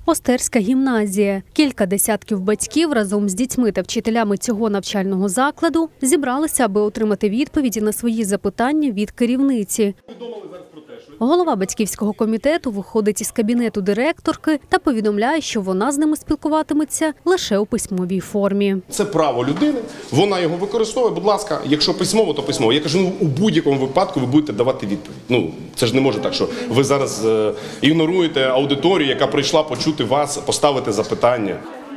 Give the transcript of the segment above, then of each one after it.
Остерська гімназія. Кілька десятків батьків разом з дітьми та вчителями цього навчального закладу зібралися, аби отримати відповіді на свої запитання від керівниці. Голова батьківського комітету виходить із кабінету директорки та повідомляє, що вона з ними спілкуватиметься лише у письмовій формі. Це право людини, вона його використовує, будь ласка, якщо письмово, то письмово. Я кажу, у будь-якому випадку ви будете давати відповідь. Це ж не може так, що ви зараз ігноруєте аудиторію, яка прийшла почути вас, поставити запитання.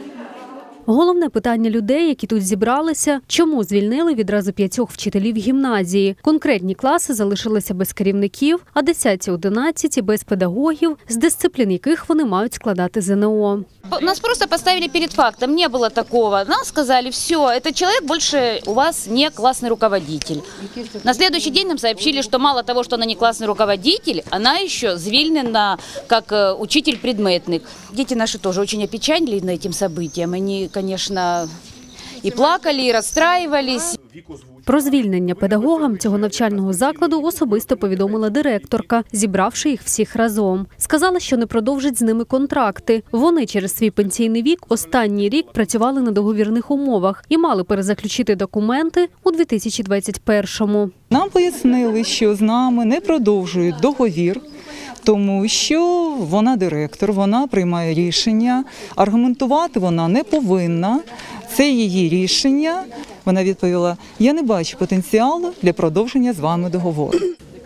Головне питання людей, які тут зібралися – чому звільнили відразу 5 вчителів гімназії. Конкретні класи залишилися без керівників, а 10-11 – без педагогів, з дисциплін яких вони мають складати ЗНО. Нас просто поставили перед фактом, не было такого. Нам сказали, все, этот человек больше у вас не классный руководитель. На следующий день нам сообщили, что мало того, что она не классный руководитель, она еще звільнена как учитель-предметник. Дети наши тоже очень опечалили этим событием. Они, конечно, и плакали, и расстраивались. Про звільнення педагогам цього навчального закладу особисто повідомила директорка, зібравши їх всіх разом. Сказала, що не продовжить з ними контракти. Вони через свій пенсійний вік останній рік працювали на договірних умовах і мали перезаключити документи у 2021-му. Нам пояснили, що з нами не продовжують договір, тому що вона директор, вона приймає рішення, аргументувати вона не повинна, це її рішення. Вона відповіла, я не бачу потенціалу для продовження з вами договору.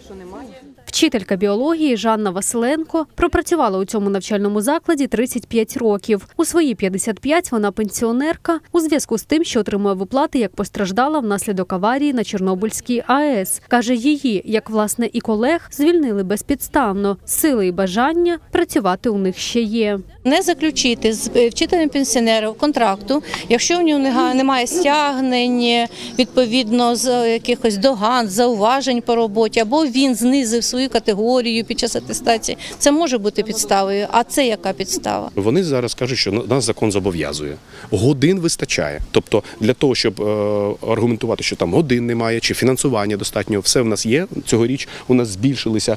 Вчителька біології Жанна Василенко пропрацювала у цьому навчальному закладі 35 років. У свої 55 вона пенсіонерка у зв'язку з тим, що отримує виплати як постраждала внаслідок аварії на Чорнобильській АЕС. Каже, її, як власне і колег, звільнили безпідставно. Сили і бажання працювати у них ще є. Не заключити з вчителем-пенсіонером контракту, якщо в нього немає стягнень, відповідно з якихось доган, зауважень по роботі, або він знизив свою категорію під час атестації, це може бути підставою. А це яка підстава? Вони зараз кажуть, що нас закон зобов'язує. Годин вистачає. Тобто для того, щоб аргументувати, що там годин немає, чи фінансування достатньо, все в нас є. Цьогоріч у нас збільшилися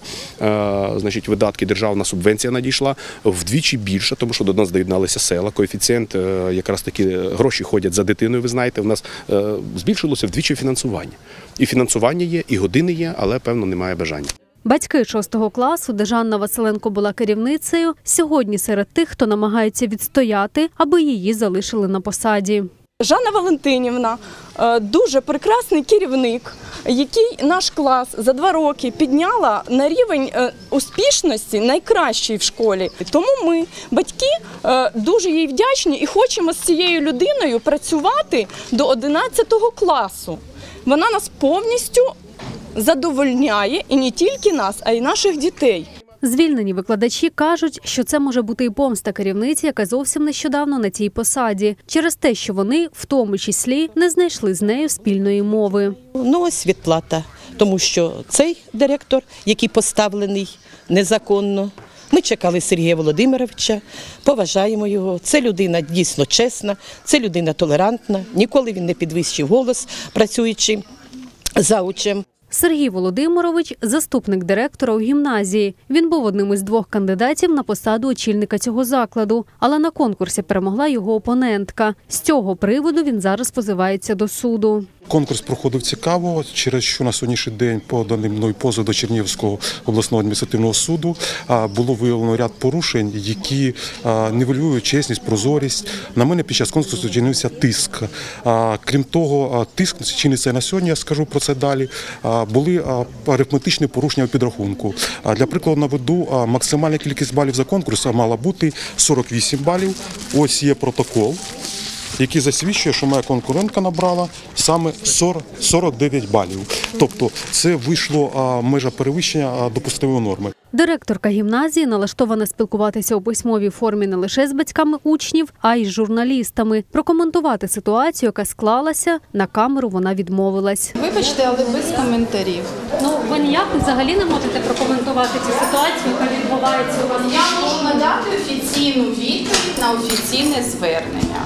видатки, державна субвенція надійшла вдвічі більше, тому що до нас доєдналися села, коефіцієнт, якраз такі гроші ходять за дитиною, ви знаєте, у нас збільшилося вдвічі фінансування. І фінансування є, і години є, але, певно, немає бажання. Батьки 6-го класу, де Жанна Василенко була керівницею, сьогодні серед тих, хто намагається відстояти, аби її залишили на посаді. Жанна Валентинівна – дуже прекрасний керівник, який наш клас за 2 роки підняла на рівень успішності найкращий в школі. Тому ми, батьки, дуже їй вдячні і хочемо з цією людиною працювати до 11 класу. Вона нас повністю задовольняє, і не тільки нас, а й наших дітей. Звільнені викладачі кажуть, що це може бути і помста керівниці, яка зовсім нещодавно на цій посаді, через те, що вони, в тому числі, не знайшли з нею спільної мови. Ось відплата, тому що цей директор, який поставлений незаконно, ми чекали Сергія Володимировича, поважаємо його. Це людина дійсно чесна, це людина толерантна, ніколи він не підвищив голос, працюючи заучем. Сергій Володимирович – заступник директора у гімназії. Він був одним із 2 кандидатів на посаду очільника цього закладу, але на конкурсі перемогла його опонентка. З цього приводу він зараз позивається до суду. Конкурс проходив цікаво, через що на сьогоднішній день поданий мною позов до Чернігівського обласного адміністративного суду було виявлено ряд порушень, які нівелюють чесність, прозорість. На мене під час конкурсу чинився тиск. Крім того, тиск чиниться і на сьогодні, я скажу про це далі. Були арифметичні порушення у підрахунку. Для прикладу наведу, максимальна кількість балів за конкурс мала бути 48 балів. Ось є протокол, який засвідчує, що моя конкурентка набрала саме 49 балів. Тобто це вийшло межа перевищення допустимої норми. Директорка гімназії налаштована спілкуватися у письмовій формі не лише з батьками учнів, а й з журналістами. Прокоментувати ситуацію, яка склалася, на камеру вона відмовилась. Вибачте, але без коментарів. Ви ніяк взагалі не можете прокоментувати цю ситуацію, яка відбувається у вас? Я можу надати офіційну відповідь на офіційне звернення.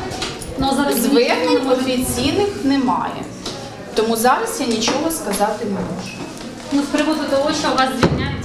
Звернень офіційних немає. Тому зараз я нічого сказати не можу. З приводу того, що вас звільняють